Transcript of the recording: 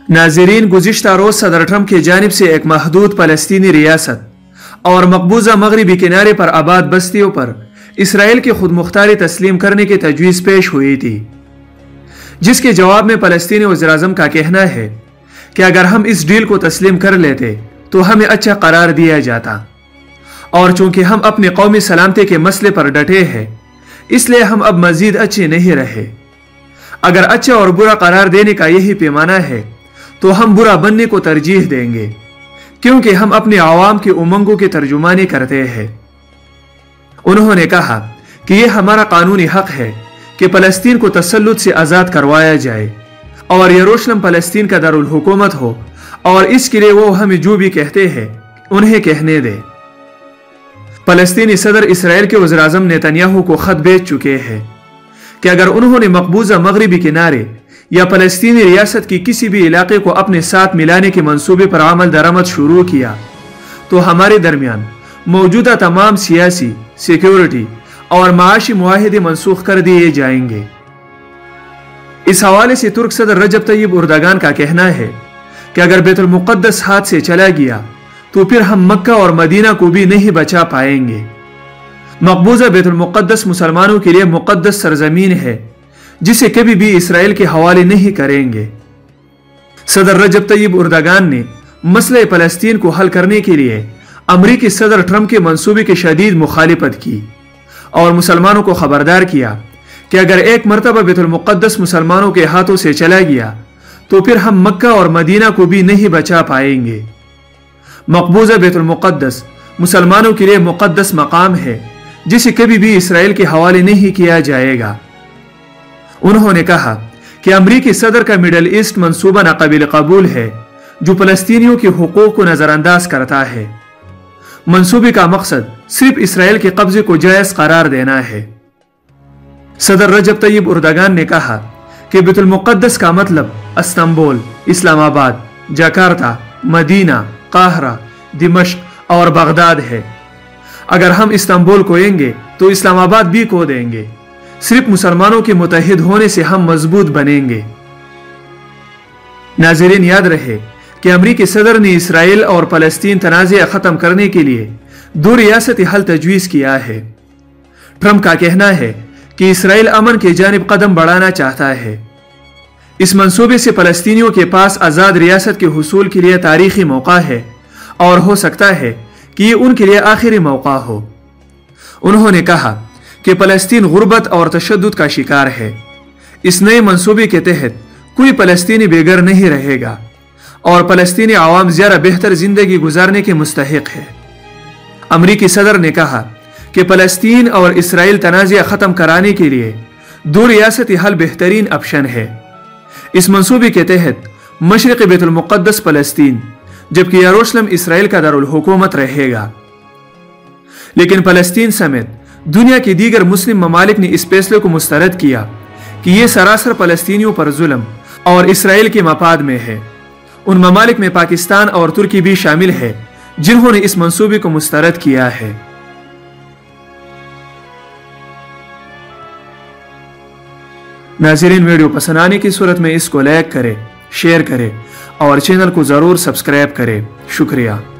नाज़रीन, गुज़िश्ता रोज़ सदर ट्रंप की जानिब से एक महदूद फ़लस्तीनी रियासत और मकबूजा मगरबी किनारे पर आबाद बस्तियों पर इसराइल की खुद मुख्तारी तस्लीम करने की तजवीज़ पेश हुई थी, जिसके जवाब में फ़लस्तीनी वज़ीर-ए-आज़म का कहना है कि अगर हम इस डील को तस्लीम कर लेते तो हमें अच्छा करार दिया जाता, और चूंकि हम अपनी कौमी सलामती के मसले पर डटे हैं, इसलिए हम अब मजीद अच्छे नहीं रहे। अगर अच्छा और बुरा करार देने का यही पैमाना है तो हम बुरा बनने को तरजीह देंगे, क्योंकि हम अपने आवाम की उमंगों की तर्जुमानी करते हैं। उन्होंने कहा कि यह हमारा कानूनी हक है कि फ़लस्तीन को तसल्लुत से आज़ाद करवाया जाए और यरूशलेम फ़लस्तीन का दारुल हुकूमत हो, और इसके लिए वो हमें जो भी कहते हैं उन्हें कहने दे। फ़लस्तीनी सदर इसराइल के वज़ीर-ए-आज़म नेतन्याहू को खत भेज चुके हैं कि अगर उन्होंने मकबूजा मगरबी किनारे या फ़लस्तीनी रियासत की किसी भी इलाके को अपने साथ मिलाने के मंसूबे पर अमल दरामद शुरू किया तो हमारे दरमियान मौजूदा तमाम सियासी, सिक्योरिटी और माशी मुआहिदे मनसूख कर दिए जाएंगे। इस हवाले से तुर्क सदर रजब तैयब एर्दोगान का कहना है कि अगर बैतुल मुक़द्दस हाथ से चला गया तो फिर हम मक्का और मदीना को भी नहीं बचा पाएंगे। मकबूजा बैतुल मुक़द्दस मुसलमानों के लिए मुक़द्दस सरजमीन है जिसे कभी भी इसराइल के हवाले नहीं करेंगे। सदर रजब तैयब एर्दोगान ने मसले फ़लस्तीन को हल करने के लिए अमरीकी सदर ट्रंप के मंसूबे की शदीद मुखालिफत की और मुसलमानों को खबरदार किया कि अगर एक मरतबा बैतुल मुक़द्दस मुसलमानों के हाथों से चला गया तो फिर हम मक्का और मदीना को भी नहीं बचा पाएंगे। मकबूजा बैतुल मुक़द्दस मुसलमानों के लिए मुक़द्दस मकाम है जिसे कभी भी इसराइल के हवाले नहीं किया जाएगा। उन्होंने कहा कि अमरीकी सदर का मिडल ईस्ट मंसूबा नाकाबिल कबूल है जो फ़लस्तीनियों के हुकूक को नज़रअंदाज करता है। मंसूबे का मकसद सिर्फ इसराइल के कब्जे को जायज़ करार देना है। सदर रजब तैयब एर्दोगान ने कहा कि बैतुल मुक़द्दस का मतलब इस्तांबुल, इस्लामाबाद, जकार्ता, मदीना, काहरा, दिमश्क और बगदाद है। अगर हम इस्तांबुल खोएंगे तो इस्लामाबाद भी खो देंगे। सिर्फ मुसलमानों के मुत्तहिद होने से हम मजबूत बनेंगे। नाज़रीन, याद रहे कि अमरीकी सदर ने इसराइल और फ़लस्तीन तनाज़े ख़त्म करने के लिए दो रियासती हल तजवीज़ किया है। ट्रंप का कहना है कि इसराइल अमन की जानिब कदम बढ़ाना चाहता है। इस मंसूबे से फ़लस्तीनियों के पास आज़ाद रियासत के हुसूल के लिए तारीखी मौका है और हो सकता है कि ये उनके लिए आखिरी मौका हो। उन्होंने कहा कि फ़लस्तीन गुर्बत और तशद्दुद का शिकार है। इस नए मंसूबे के तहत कोई फ़लस्तीनी बेघर नहीं रहेगा और फ़लस्तीनी आवाम ज़्यादा बेहतर जिंदगी गुजारने के मुस्तहिक है। अमरीकी सदर ने कहा कि फ़लस्तीन और इसराइल तनाज़े ख़त्म कराने के लिए दो रियासती हल बेहतरीन ऑप्शन है। इस मंसूबे के तहत मशरिक़ी बैतुल मुक़द्दस फ़लस्तीन जबकि यरूशलेम इसराइल का दारुल हुकूमत रहेगा। लेकिन फ़लस्तीन समेत दुनिया के दीगर मुस्लिम ममालिक ने इस फैसले को मुस्तरद किया कि यह सरासर फ़लस्तीनियों पर जुल्म और इसराइल के मफाद में है। उन ममालिक में पाकिस्तान और तुर्की भी शामिल है जिन्होंने इस मंसूबे को मुस्तरद किया है। नाज़रीन, वीडियो पसंद आने की सूरत में इसको लाइक करें, शेयर करें और चैनल को ज़रूर सब्सक्राइब करें। शुक्रिया।